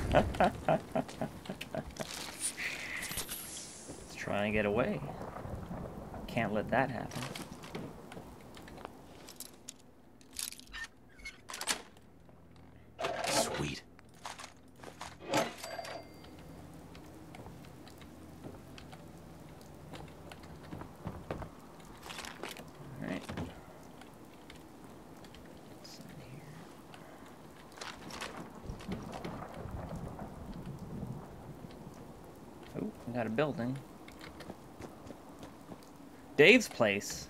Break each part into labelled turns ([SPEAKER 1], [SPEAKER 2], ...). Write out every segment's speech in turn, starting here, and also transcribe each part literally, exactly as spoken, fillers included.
[SPEAKER 1] It's trying to get away. Can't let that happen.
[SPEAKER 2] Sweet.
[SPEAKER 1] Alright. What's in here? Oh, we got a building. Dave's place.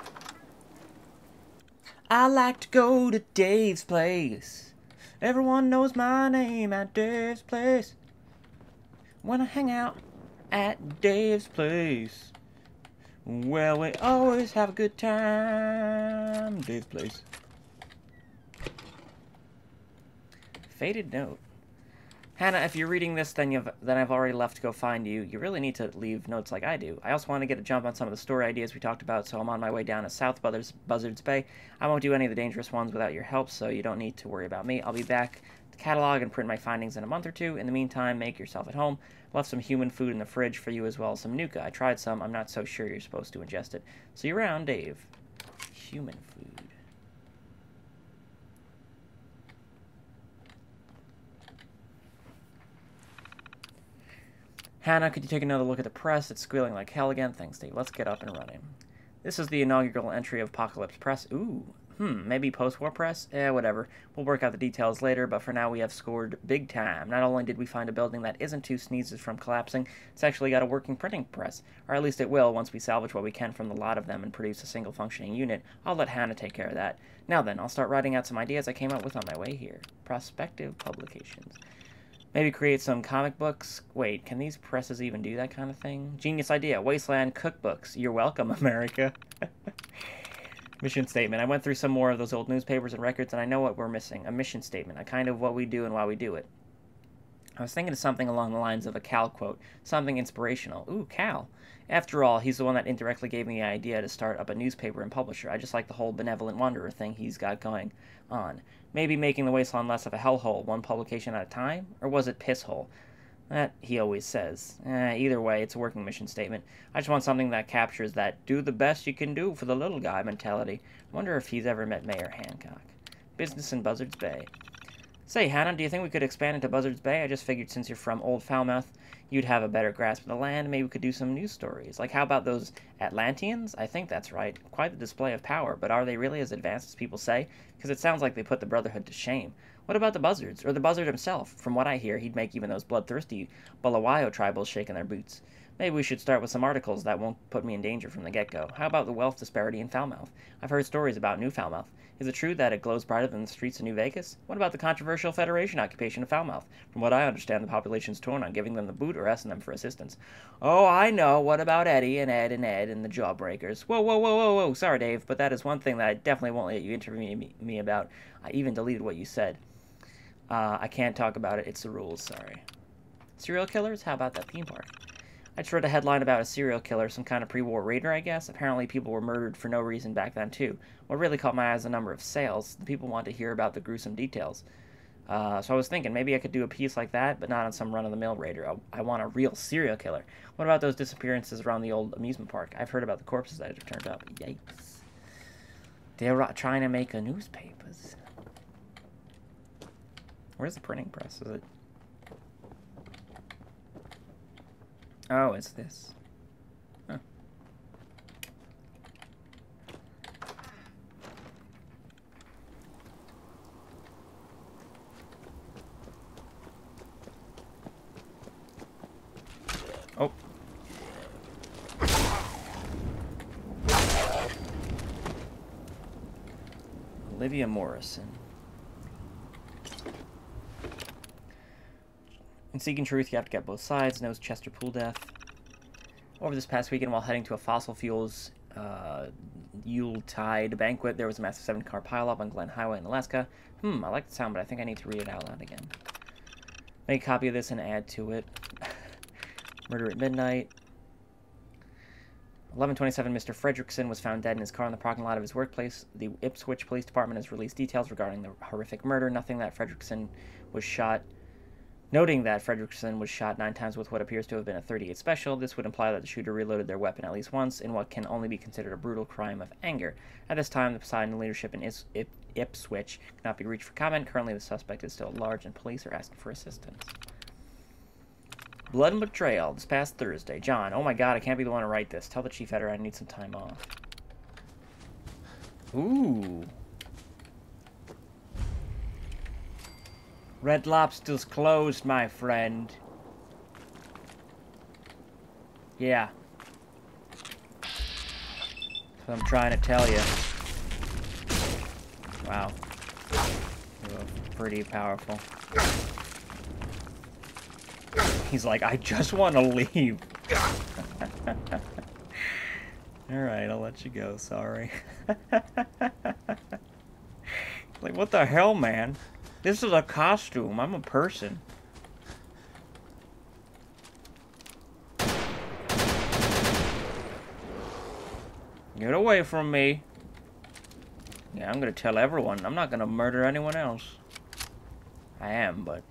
[SPEAKER 1] I like to go to Dave's place. Everyone knows my name at Dave's place. When I hang out at Dave's place, well, we always have a good time. Dave's place. Faded note. Hannah, if you're reading this, then you've then I've already left to go find you. You really need to leave notes like I do. I also want to get a jump on some of the story ideas we talked about, so I'm on my way down to South Buzzards, Buzzards Bay. I won't do any of the dangerous ones without your help, so you don't need to worry about me. I'll be back to catalog and print my findings in a month or two. In the meantime, make yourself at home. I left some human food in the fridge for you as well as some Nuka. I tried some. I'm not so sure you're supposed to ingest it. See you around, Dave. Human food. Hannah, could you take another look at the press? It's squealing like hell again. Thanks, Dave. Let's get up and running. This is the inaugural entry of Apocalypse Press. Ooh, hmm, maybe post-war press? Eh, whatever. We'll work out the details later, but for now we have scored big time. Not only did we find a building that isn't two sneezes from collapsing, it's actually got a working printing press. Or at least it will once we salvage what we can from the lot of them and produce a single functioning unit. I'll let Hannah take care of that. Now then, I'll start writing out some ideas I came up with on my way here. Prospective publications. Maybe create some comic books. Wait, can these presses even do that kind of thing? Genius idea. Wasteland cookbooks. You're welcome, America. Mission statement. I went through some more of those old newspapers and records, and I know what we're missing. A mission statement. A kind of what we do and why we do it. I was thinking of something along the lines of a Cal quote. Something inspirational. Ooh, Cal. After all, he's the one that indirectly gave me the idea to start up a newspaper and publisher. I just like the whole benevolent wanderer thing he's got going on. Maybe making the Wasteland less of a hellhole, one publication at a time? Or was it pisshole? That he always says. Eh, either way, it's a working mission statement. I just want something that captures that do the best you can do for the little guy mentality. I wonder if he's ever met Mayor Hancock. Business in Buzzards Bay. Say, Hannah, do you think we could expand into Buzzards Bay? I just figured since you're from Old Falmouth, you'd have a better grasp of the land. Maybe we could do some news stories. Like, how about those Atlanteans? I think that's right. Quite the display of power, but are they really as advanced as people say? Because it sounds like they put the Brotherhood to shame. What about the Buzzards, or the Buzzard himself? From what I hear, he'd make even those bloodthirsty Bulawayo tribals shaking their boots. Maybe we should start with some articles that won't put me in danger from the get-go. How about the wealth disparity in Falmouth? I've heard stories about New Falmouth. Is it true that it glows brighter than the streets of New Vegas? What about the controversial Federation occupation of Falmouth? From what I understand, the population's torn on giving them the boot or asking them for assistance. Oh, I know. What about Eddie and Ed and Ed and the Jawbreakers? Whoa, whoa, whoa, whoa, whoa. Sorry, Dave, but that is one thing that I definitely won't let you interview me, me about. I even deleted what you said. Uh, I can't talk about it. It's the rules. Sorry. Serial killers? How about that theme park? I just read a headline about a serial killer, some kind of pre-war raider, I guess. Apparently people were murdered for no reason back then, too. What really caught my eye is the number of sales. The people want to hear about the gruesome details. Uh, so I was thinking, maybe I could do a piece like that, but not on some run-of-the-mill raider. I, I want a real serial killer. What about those disappearances around the old amusement park? I've heard about the corpses that have turned up. Yikes. They're trying to make a newspapers. Where's the printing press? Is it... Oh, it's this. Huh. Oh. Olivia Morrison. In seeking truth, you have to get both sides, knows Chester Pool death. Over this past weekend, while heading to a fossil fuels uh, Yuletide banquet, there was a massive seven-car pileup on Glen Highway in Alaska. Hmm, I like the sound, but I think I need to read it out loud again. Make a copy of this and add to it. Murder at midnight. eleven twenty-seven, Mister Fredrickson was found dead in his car in the parking lot of his workplace. The Ipswich Police Department has released details regarding the horrific murder. Nothing that Fredrickson was shot Noting that Fredrickson was shot nine times with what appears to have been a thirty-eight special, this would imply that the shooter reloaded their weapon at least once in what can only be considered a brutal crime of anger. At this time, the Poseidon leadership in Is- Ip- Ipswich cannot be reached for comment. Currently, the suspect is still at large, and police are asking for assistance. Blood and betrayal. This past Thursday. John, oh my god, I can't be the one to write this. Tell the chief editor I need some time off. Ooh. Red Lobster's closed, my friend. Yeah. That's what I'm trying to tell you. Wow. You're pretty powerful. He's like, I just want to leave. Alright, I'll let you go. Sorry. Like, what the hell, man? This is a costume. I'm a person. Get away from me. Yeah, I'm gonna tell everyone. I'm not gonna murder anyone else. I am, but...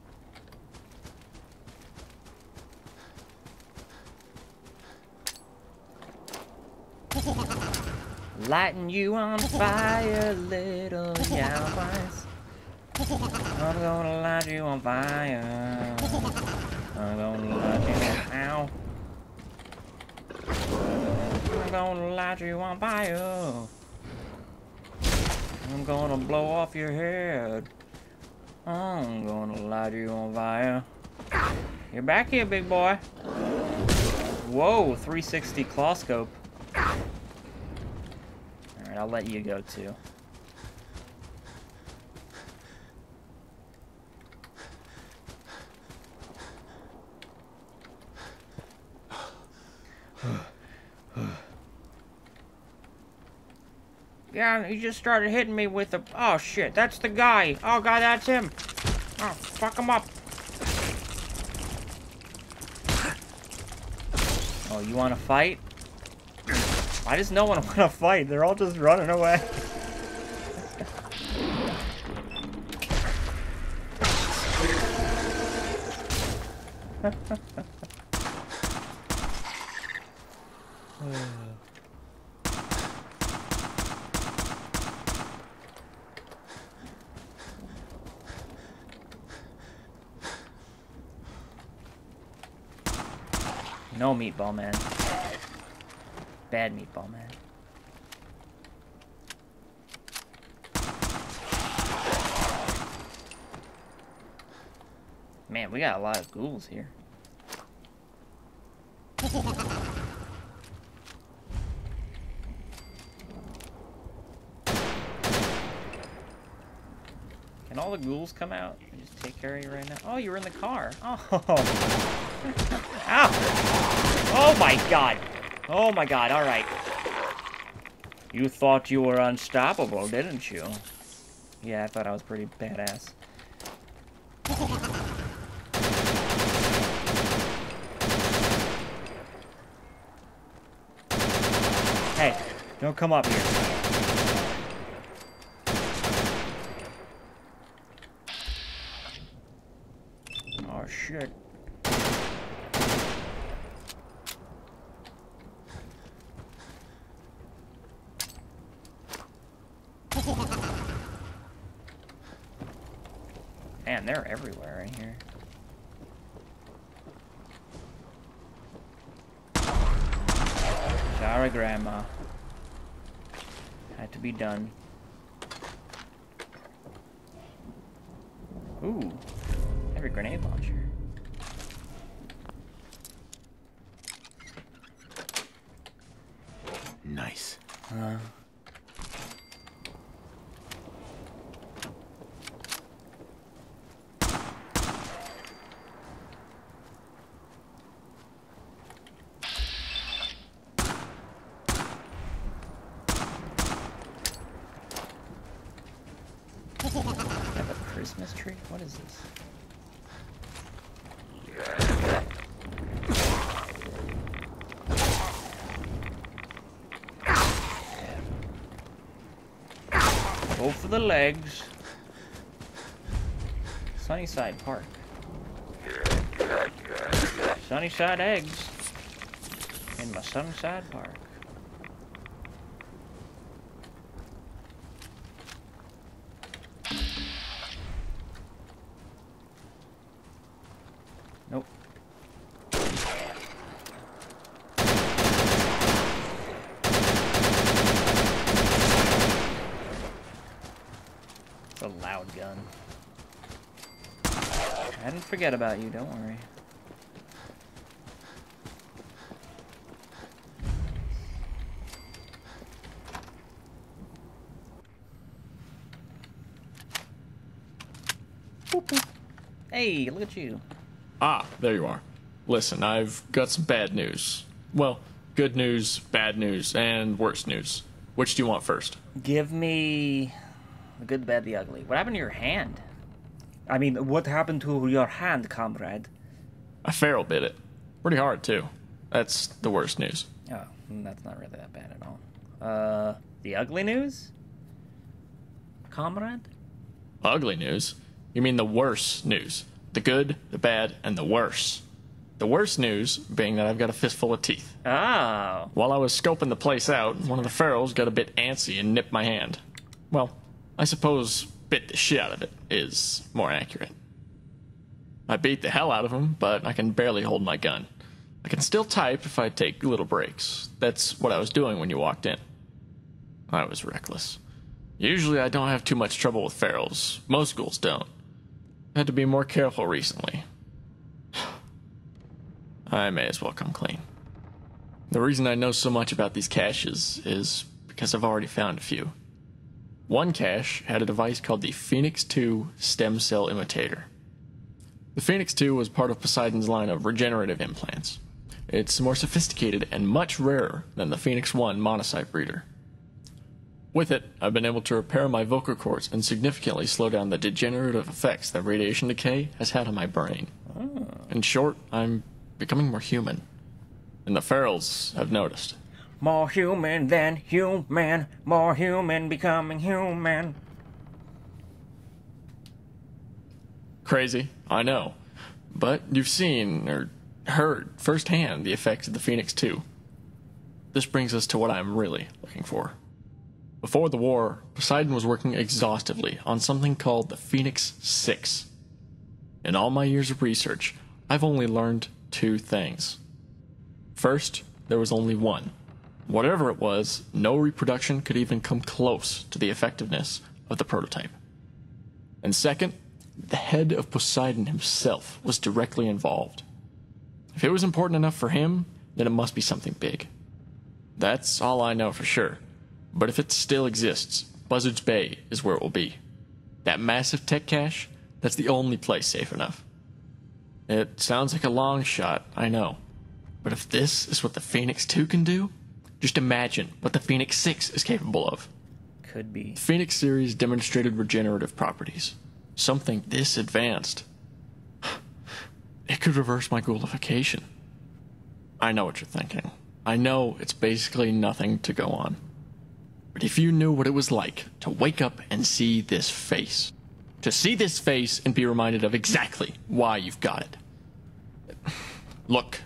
[SPEAKER 1] Lighting you on fire, little yowers. I'm gonna light you on fire. I'm gonna light you on... Ow. I'm gonna light you on fire. I'm gonna blow off your head. I'm gonna light you on fire. You're back here, big boy. Whoa, three sixty claw scope. Alright, I'll let you go too. Yeah, he just started hitting me with a... Oh, shit, that's the guy. Oh, God, that's him. Oh, fuck him up. Oh, you want to fight? Why does no one want to fight? They're all just running away. No meatball man. Bad meatball man. Man, we got a lot of ghouls here. Can all the ghouls come out and just take care of you right now? Oh, you're in the car. Oh. Ow! Oh my god! Oh my god, alright. You thought you were unstoppable, didn't you? Yeah, I thought I was pretty badass. Hey, don't come up here. Oh shit. Man, they're everywhere right here. Sorry, Grandma. Had to be done. Ooh, every grenade launcher.
[SPEAKER 2] Nice.
[SPEAKER 1] Uh. Have a Christmas tree? What is this? Go for the legs. Sunnyside Park. Sunnyside eggs. In my Sunnyside Park. Nope. It's a loud gun. I didn't forget about you, don't worry. Boop, boop. Hey, look at you.
[SPEAKER 2] Ah, there you are. Listen, I've got some bad news. Well, good news, bad news, and worse news. Which do you want first?
[SPEAKER 1] Give me the good, the bad, the ugly. What happened to your hand? I mean, what happened to your hand, comrade?
[SPEAKER 2] A feral bit it. Pretty hard, too. That's the worst news.
[SPEAKER 1] Oh, that's not really that bad at all. Uh, the ugly news? Comrade?
[SPEAKER 2] Ugly news? You mean the worse news. The good, the bad, and the worse. The worst news being that I've got a fistful of teeth.
[SPEAKER 1] Oh.
[SPEAKER 2] While I was scoping the place out, one of the ferals got a bit antsy and nipped my hand. Well, I suppose bit the shit out of it is more accurate. I beat the hell out of him, but I can barely hold my gun. I can still type if I take little breaks. That's what I was doing when you walked in. I was reckless. Usually I don't have too much trouble with ferals. Most ghouls don't. I had to be more careful recently. I may as well come clean. The reason I know so much about these caches is because I've already found a few. One cache had a device called the Phoenix two Stem Cell Imitator. The Phoenix two was part of Poseidon's line of regenerative implants. It's more sophisticated and much rarer than the Phoenix one monocyte breeder. With it, I've been able to repair my vocal cords and significantly slow down the degenerative effects that radiation decay has had on my brain.
[SPEAKER 1] Oh.
[SPEAKER 2] In short, I'm becoming more human. And the ferals have noticed.
[SPEAKER 1] More human than human. More human becoming human.
[SPEAKER 2] Crazy, I know. But you've seen or heard firsthand the effects of the Phoenix two. This brings us to what I'm really looking for. Before the war, Poseidon was working exhaustively on something called the Phoenix six. In all my years of research, I've only learned two things. First, there was only one. Whatever it was, no reproduction could even come close to the effectiveness of the prototype. And second, the head of Poseidon himself was directly involved. If it was important enough for him, then it must be something big. That's all I know for sure. But if it still exists, Buzzards Bay is where it will be. That massive tech cache, that's the only place safe enough. It sounds like a long shot, I know. But if this is what the Phoenix two can do, just imagine what the Phoenix six is capable of.
[SPEAKER 1] Could be.
[SPEAKER 2] The Phoenix series demonstrated regenerative properties. Something this advanced. It could reverse my ghoulification. I know what you're thinking. I know it's basically nothing to go on. But if you knew what it was like to wake up and see this face, to see this face and be reminded of exactly why you've got it. Look.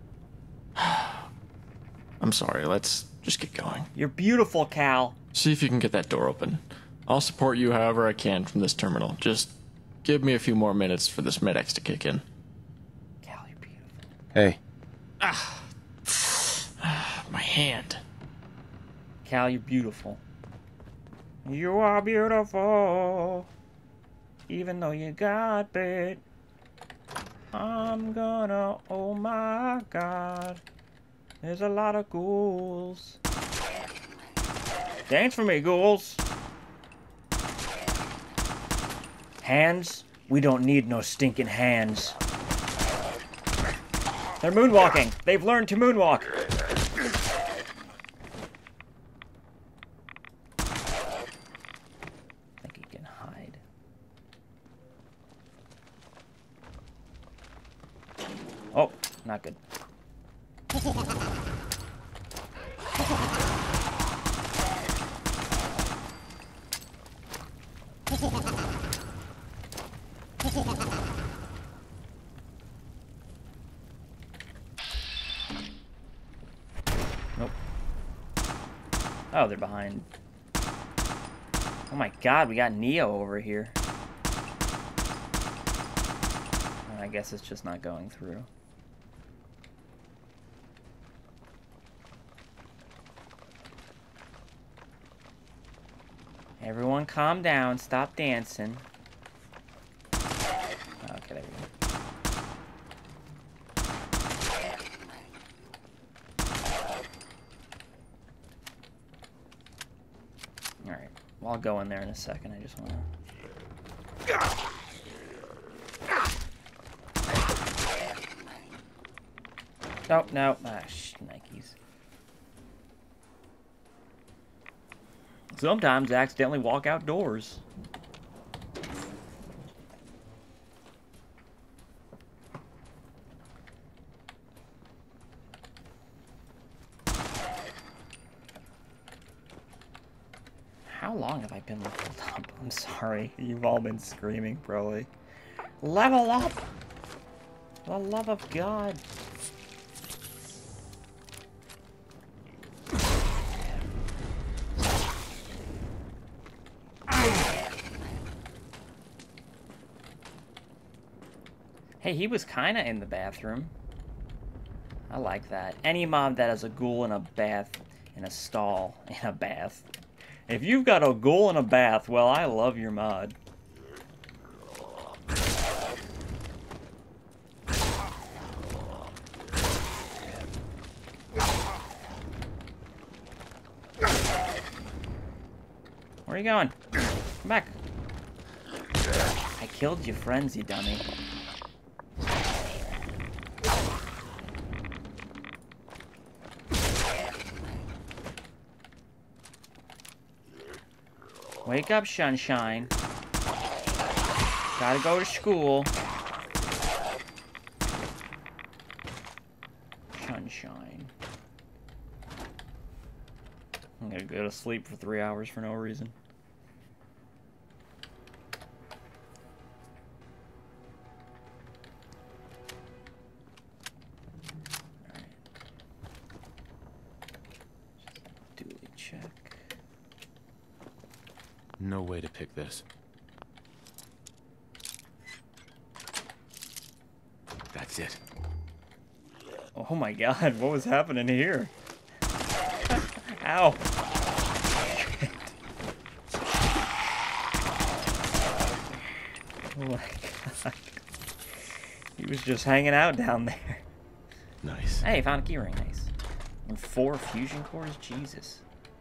[SPEAKER 2] I'm sorry, let's just get going.
[SPEAKER 1] You're beautiful, Cal.
[SPEAKER 2] See if you can get that door open. I'll support you however I can from this terminal. Just give me a few more minutes for this med-X to kick in.
[SPEAKER 1] Cal, you're beautiful.
[SPEAKER 3] Hey.
[SPEAKER 2] Ah. My hand.
[SPEAKER 1] Cal, you're beautiful. You are beautiful. Even though you got bit. I'm gonna, oh my god. There's a lot of ghouls. Dance for me, ghouls. Hands? We don't need no stinking hands. They're moonwalking. They've learned to moonwalk. I think he can hide. Oh, not good. Oh, they're behind. Oh my god, we got Neo over here. I guess it's just not going through. Everyone calm down. Stop dancing. Okay, there we go. Alright. Well, I'll go in there in a second. I just want to... Oh, no. Ah, shnikes. Sometimes I accidentally walk outdoors. How long have I been leveled up? I'm sorry. You've all been screaming, probably. Level up! For the love of God. Hey, he was kind of in the bathroom. I like that. Any mob that has a ghoul in a bath, in a stall, in a bath. If you've got a ghoul in a bath, well, I love your mod. Where are you going? Come back. I killed your friends, you dummy. Wake up, Sunshine. Gotta go to school. Sunshine. I'm gonna go to sleep for three hours for no reason. Alright. Duly check.
[SPEAKER 3] No way to pick this. That's it.
[SPEAKER 1] Oh my god, what was happening here? Ow! Oh my god. He was just hanging out down there.
[SPEAKER 3] Nice.
[SPEAKER 1] Hey, found a keyring, nice. And four fusion cores? Jesus.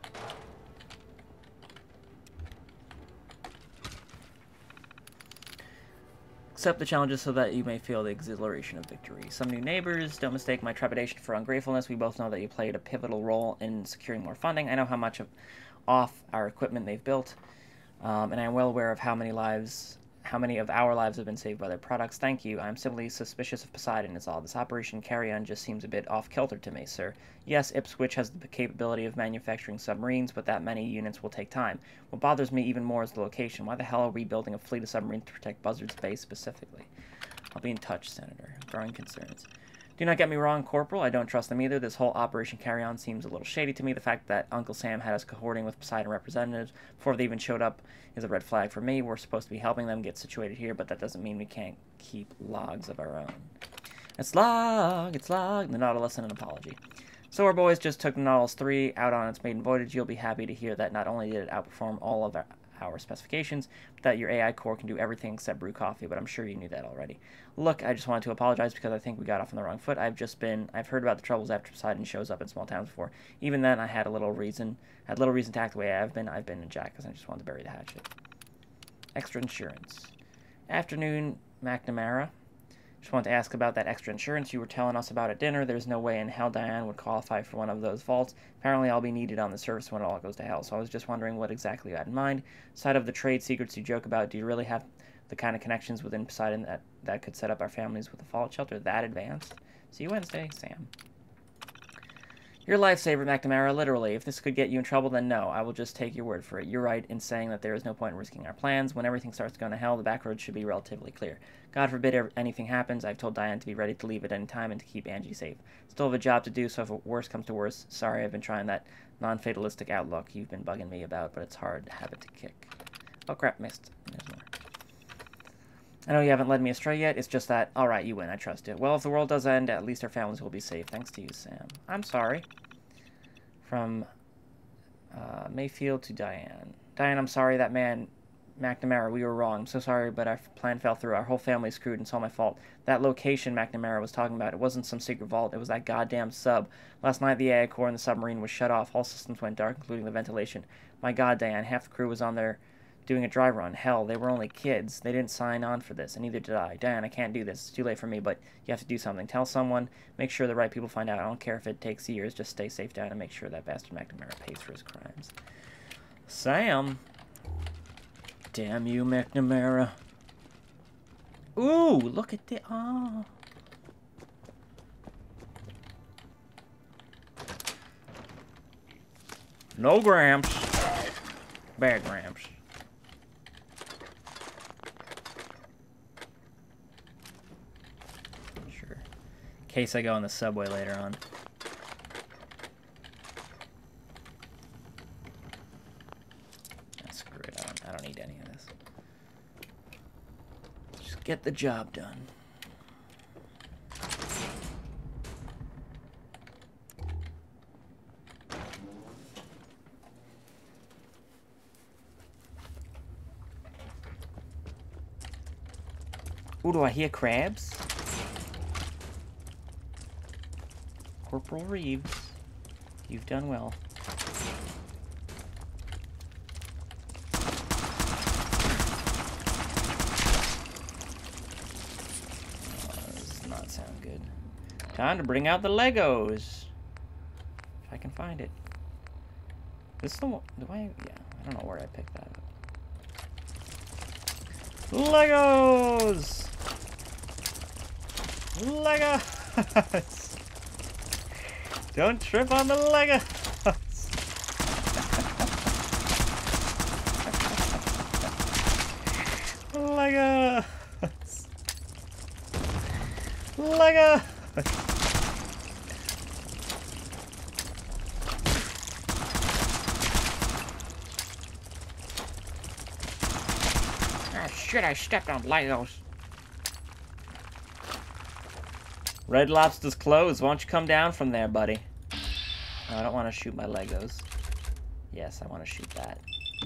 [SPEAKER 1] Accept the challenges so that you may feel the exhilaration of victory. Some new neighbors. Don't mistake my trepidation for ungratefulness. We both know that you played a pivotal role in securing more funding. I know how much of off our equipment they've built, um, and I am well aware of how many lives, how many of our lives have been saved by their products. Thank you. I'm simply suspicious of Poseidon is all. This Operation Carry-On just seems a bit off-kilter to me, sir. Yes, Ipswich has the capability of manufacturing submarines, but that many units will take time. What bothers me even more is the location. Why the hell are we building a fleet of submarines to protect Buzzard's Bay specifically? I'll be in touch, Senator. Growing concerns. Do not get me wrong, Corporal. I don't trust them either. This whole Operation Carry-On seems a little shady to me. The fact that Uncle Sam had us cohorting with Poseidon representatives before they even showed up is a red flag for me. We're supposed to be helping them get situated here, but that doesn't mean we can't keep logs of our own. It's log! It's log! The Nautilus and an apology. So our boys just took the Nautilus three out on its maiden voyage. You'll be happy to hear that not only did it outperform all of our, our specifications, but that your A I core can do everything except brew coffee, but I'm sure you knew that already. Look, I just wanted to apologize because I think we got off on the wrong foot. I've just been, I've heard about the troubles after Poseidon shows up in small towns before. Even then, I had a little reason, had little reason to act the way I've been. I've been a jackass, and I just wanted to bury the hatchet. Extra insurance. Afternoon, McNamara. Just wanted to ask about that extra insurance you were telling us about at dinner. There's no way in hell Diane would qualify for one of those vaults. Apparently I'll be needed on the surface when it all goes to hell, so I was just wondering what exactly you had in mind. Aside of the trade secrets you joke about, do you really have the kind of connections within Poseidon that, that could set up our families with a fallout shelter that advanced? See you Wednesday, Sam. Your lifesaver, McNamara, literally. If this could get you in trouble, then no. I will just take your word for it. You're right in saying that there is no point in risking our plans. When everything starts going to hell, the back road should be relatively clear. God forbid anything happens. I've told Diane to be ready to leave at any time and to keep Angie safe. Still have a job to do, so if worse comes to worse, sorry, I've been trying that non-fatalistic outlook you've been bugging me about, but it's hard to have it to kick. Oh crap, missed. There's more. I know you haven't led me astray yet, it's just that, alright, you win, I trust it. Well, if the world does end, at least our families will be safe, thanks to you, Sam. I'm sorry. From uh, Mayfield to Diane. Diane, I'm sorry, that man, McNamara, we were wrong. I'm so sorry, but our plan fell through. Our whole family's screwed, and it's all my fault. That location McNamara was talking about, it wasn't some secret vault, it was that goddamn sub. Last night, the A I core in the submarine was shut off. All systems went dark, including the ventilation. My god, Diane, half the crew was on there doing a dry run. Hell, they were only kids. They didn't sign on for this, and neither did I. Diane, I can't do this. It's too late for me, but you have to do something. Tell someone. Make sure the right people find out. I don't care if it takes years. Just stay safe, Diane, and make sure that bastard McNamara pays for his crimes. Sam. Damn you, McNamara. Ooh, look at the... Oh. No Gramps. Bad Gramps. Sure. In case I go on the subway later on. Ah, screw it. I don't, I don't need any of this. Just get the job done. Ooh, do I hear crabs? Corporal Reeves, you've done well. Oh, this does not sound good. Time to bring out the Legos. If I can find it. This is the one. Do I? Yeah, I don't know where I picked that up. Legos! Legos! Don't trip on the Legos! Legos! Legos! Oh shit, I stepped on Legos. Red Lobster's closed. Why don't you come down from there, buddy? No, I don't want to shoot my Legos. Yes, I want to shoot that.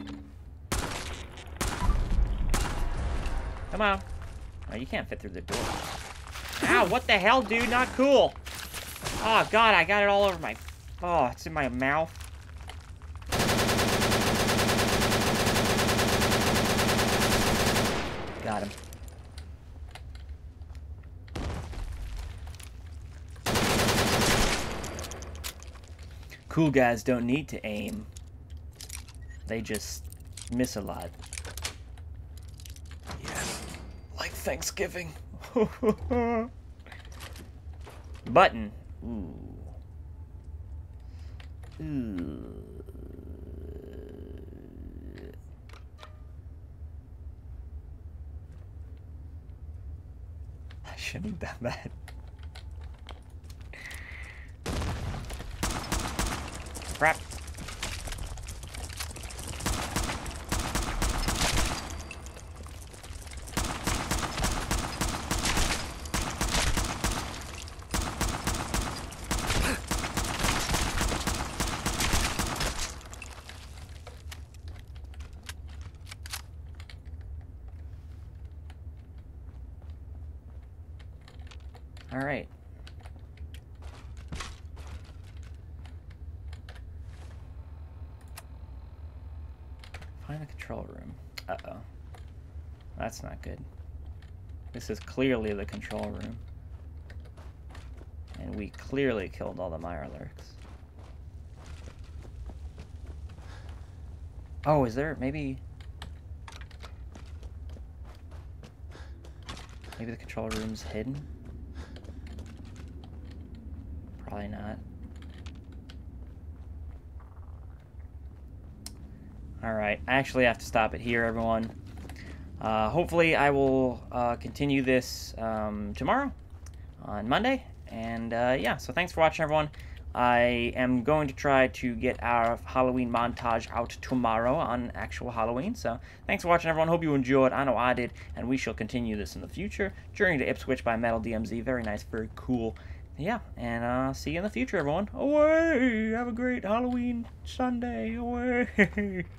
[SPEAKER 1] Come on. Oh, you can't fit through the door. Ow, what the hell, dude? Not cool. Oh, God, I got it all over my... Oh, it's in my mouth. Got him. Cool guys don't need to aim. They just miss a lot. Yes. Like Thanksgiving. Button. Ooh. Ooh. I shouldn't have done that. Crap. All right. Find the control room. Uh-oh. That's not good. This is clearly the control room. And we clearly killed all the Mirelurks. Oh, is there maybe... Maybe the control room's hidden? Probably not. Alright, I actually have to stop it here, everyone. Uh, hopefully I will uh, continue this um, tomorrow, on Monday. And uh, yeah, so thanks for watching, everyone. I am going to try to get our Halloween montage out tomorrow on actual Halloween. So thanks for watching, everyone. Hope you enjoyed. I know I did, and we shall continue this in the future. Journey to Ipswich by Metal D M Z. Very nice, very cool. Yeah, and uh, see you in the future, everyone. Away! Have a great Halloween Sunday. Away!